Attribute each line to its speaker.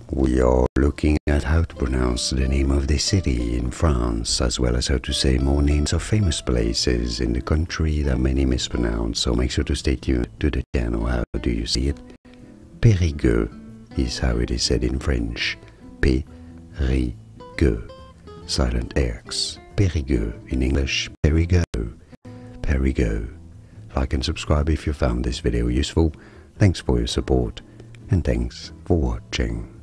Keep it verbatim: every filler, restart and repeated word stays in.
Speaker 1: We are looking at how to pronounce the name of the city in France, as well as how to say more names of famous places in the country that many mispronounce, so make sure to stay tuned to the channel. How do you see it? Perigueux is how it is said in French. Perigueux. Silent X. Perigueux. In English, Perigueux. Perigueux. Like and subscribe if you found this video useful. Thanks for your support, and thanks for watching.